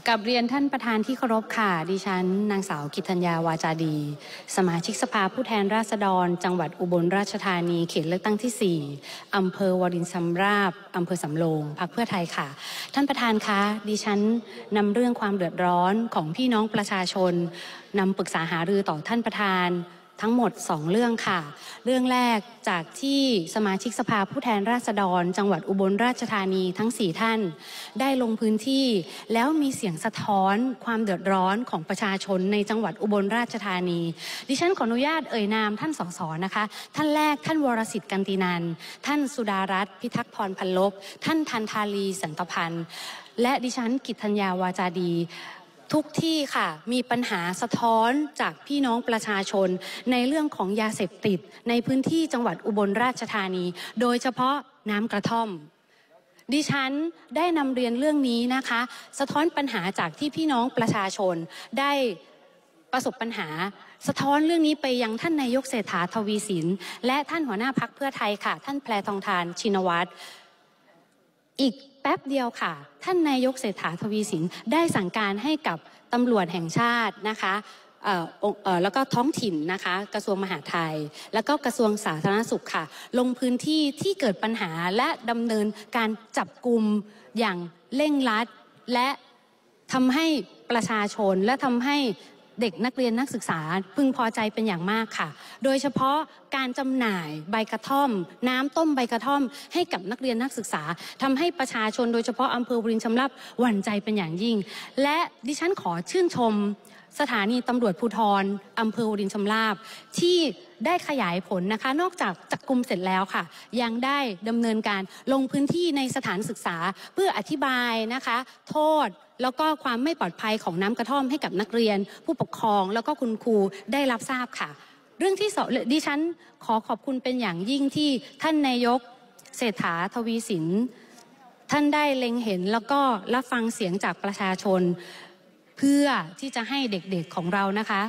กับเรียนท่านประธานที่เคารพค่ะดิฉันนางสาวกิตตัญญาวาจาดีสมาชิกสภาผู้แทนราษฎรจังหวัดอุบลราชธานีเขตเลือกตั้งที่4อำเภอวารินชำราบอำเภอสำโรงพรรคเพื่อไทยค่ะท่านประธานคะดิฉันนำเรื่องความเดือดร้อนของพี่น้องประชาชนนำปรึกษาหารือต่อท่านประธานทั้งหมด2เรื่องค่ะเรื่องแรกจากที่สมาชิกสภาผู้แทนราษฎรจังหวัดอุบลราชธานีทั้ง4ท่านได้ลงพื้นที่แล้วมีเสียงสะท้อนความเดือดร้อนของประชาชนในจังหวัดอุบลราชธานีดิฉันขออนุญาตเอ่ยนามท่านส.ส.นะคะท่านแรกท่านวรสิทธิ์กันตินันท์ท่านสุดารัตน์พิทักษ์พรพันลบท่านทันธาลีสันตพันธ์และดิฉันกิตตัญญาวาจาดีทุกที่ค่ะมีปัญหาสะท้อนจากพี่น้องประชาชนในเรื่องของยาเสพติดในพื้นที่จังหวัดอุบลราชธานีโดยเฉพาะน้ำกระท่อมดิฉันได้นำเรียนเรื่องนี้นะคะสะท้อนปัญหาจากที่พี่น้องประชาชนได้ประสบปัญหาสะท้อนเรื่องนี้ไปยังท่านนายกเศรษฐาทวีสินและท่านหัวหน้าพรรคเพื่อไทยค่ะท่านแพรทองธารชินวัตรอีกแป๊บเดียวค่ะท่านนายกเศรษฐาทวีสินได้สั่งการให้กับตำรวจแห่งชาตินะคะแล้วก็ท้องถิ่นนะคะกระทรวงมหาดไทยแล้วก็กระทรวงสาธารณสุขค่ะลงพื้นที่ที่เกิดปัญหาและดำเนินการจับกุมอย่างเร่งรัดและทำให้ประชาชนและทำให้เด็กนักเรียนนักศึกษาพึงพอใจเป็นอย่างมากค่ะโดยเฉพาะการจำหน่ายใบกระท่อมน้ำต้มใบกระท่อมให้กับนักเรียนนักศึกษาทำให้ประชาชนโดยเฉพาะอำเภอวารินชำราบหวั่นใจเป็นอย่างยิ่งและดิฉันขอชื่นชมสถานีตำรวจภูธรอำเภอวารินชำราบที่ได้ขยายผลนะคะนอกจากจับกุมเสร็จแล้วค่ะยังได้ดำเนินการลงพื้นที่ในสถานศึกษาเพื่ออธิบายนะคะโทษแล้วก็ความไม่ปลอดภัยของน้ำกระท่อมให้กับนักเรียนผู้ปกครองแล้วก็คุณครูได้รับทราบค่ะเรื่องที่สองดิฉันขอขอบคุณเป็นอย่างยิ่งที่ท่านนายกเศรษฐาทวีสินท่านได้เล็งเห็นแล้วก็รับฟังเสียงจากประชาชนเพื่อที่จะให้เด็กๆของเรานะคะ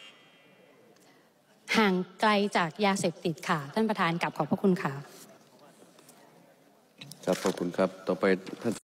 ห่างไกลจากยาเสพติดค่ะท่านประธานกลับขอบพระคุณค่ะครับขอบคุณครับต่อไปท่าน